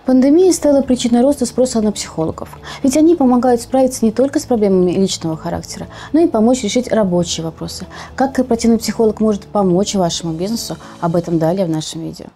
Пандемия стала причиной роста спроса на психологов, ведь они помогают справиться не только с проблемами личного характера, но и помочь решить рабочие вопросы. Как корпоративный психолог может помочь вашему бизнесу, об этом далее в нашем видео.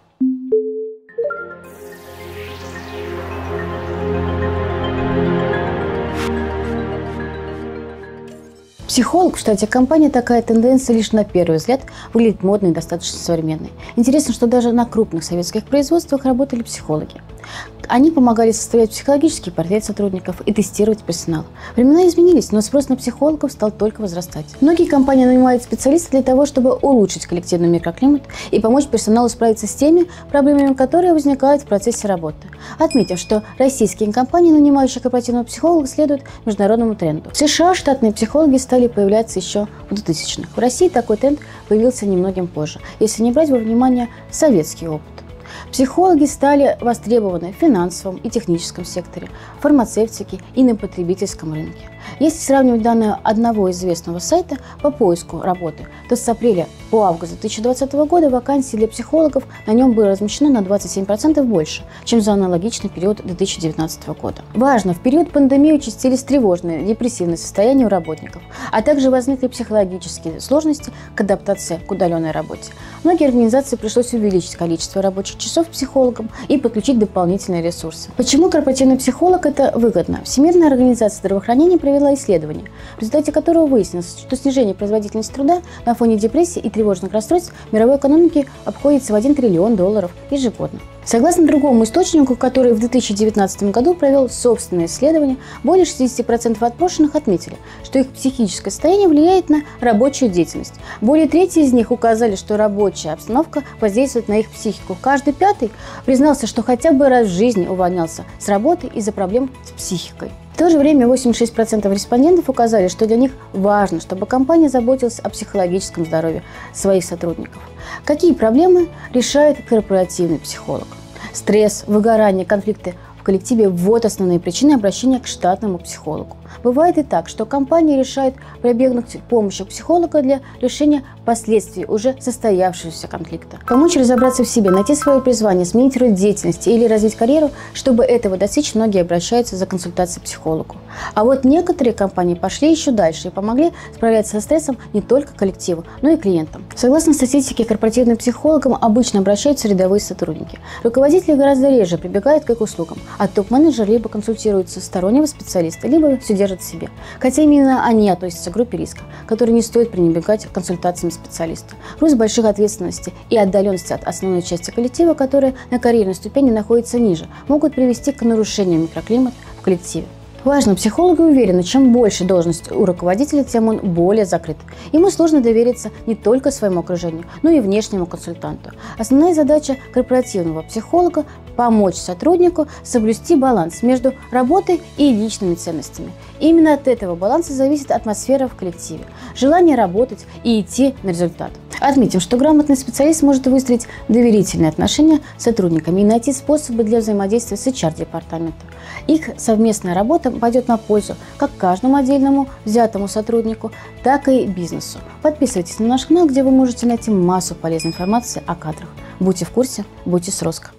Психолог в штате компании — такая тенденция лишь на первый взгляд выглядит модной и достаточно современной. Интересно, что даже на крупных советских производствах работали психологи. Они помогали составлять психологический портрет сотрудников и тестировать персонал. Времена изменились, но спрос на психологов стал только возрастать. Многие компании нанимают специалистов для того, чтобы улучшить коллективный микроклимат и помочь персоналу справиться с теми проблемами, которые возникают в процессе работы. Отметим, что российские компании, нанимающие корпоративного психолога, следуют международному тренду. В США штатные психологи стали появляться еще в 2000-х. В России такой тренд появился немногим позже, если не брать во внимание советский опыт. Психологи стали востребованы в финансовом и техническом секторе, фармацевтике и на потребительском рынке. Если сравнивать данные одного известного сайта по поиску работы, то с апреля по август 2020 года вакансий для психологов на нем было размещено на 27% больше, чем за аналогичный период 2019 года. Важно, в период пандемии участились тревожные, депрессивные состояния у работников, а также возникли психологические сложности к адаптации к удаленной работе. Многие организации пришлось увеличить количество рабочих часов психологам и подключить дополнительные ресурсы. Почему корпоративный психолог это выгодно? Всемирная организация здравоохранения провела исследование, в результате которого выяснилось, что снижение производительности труда на фоне депрессии и тревожных расстройств мировой экономики обходится в $1 триллион ежегодно. Согласно другому источнику, который в 2019 году провел собственное исследование, более 60% опрошенных отметили, что их психическое состояние влияет на рабочую деятельность. Более трети из них указали, что рабочая обстановка воздействует на их психику. Каждый пятый признался, что хотя бы раз в жизни увольнялся с работы из-за проблем с психикой. В то же время 86% респондентов указали, что для них важно, чтобы компания заботилась о психологическом здоровье своих сотрудников. Какие проблемы решает корпоративный психолог? Стресс, выгорание, конфликты в коллективе – вот основные причины обращения к штатному психологу. Бывает и так, что компания решает прибегнуть к помощи психолога для решения последствий уже состоявшегося конфликта. Помочь разобраться в себе, найти свое призвание, сменить род деятельности или развить карьеру, чтобы этого достичь, многие обращаются за консультацией к психологу. А вот некоторые компании пошли еще дальше и помогли справляться со стрессом не только коллективу, но и клиентам. Согласно статистике, корпоративным психологам обычно обращаются рядовые сотрудники. Руководители гораздо реже прибегают к их услугам, а топ-менеджер либо консультируется стороннего специалиста, либо все держат в себе. Хотя именно они относятся к группе риска, которой не стоит пренебрегать консультациями специалиста. Груз больших ответственности и отдаленности от основной части коллектива, которая на карьерной ступени находится ниже, могут привести к нарушению микроклимата в коллективе. Важно, психологи уверены, чем больше должность у руководителя, тем он более закрыт. Ему сложно довериться не только своему окружению, но и внешнему консультанту. Основная задача корпоративного психолога – помочь сотруднику соблюсти баланс между работой и личными ценностями. Именно от этого баланса зависит атмосфера в коллективе, желание работать и идти на результат. Отметим, что грамотный специалист может выстроить доверительные отношения с сотрудниками и найти способы для взаимодействия с HR-департаментом. Их совместная работа пойдет на пользу как каждому отдельному взятому сотруднику, так и бизнесу. Подписывайтесь на наш канал, где вы можете найти массу полезной информации о кадрах. Будьте в курсе, будьте с Роско.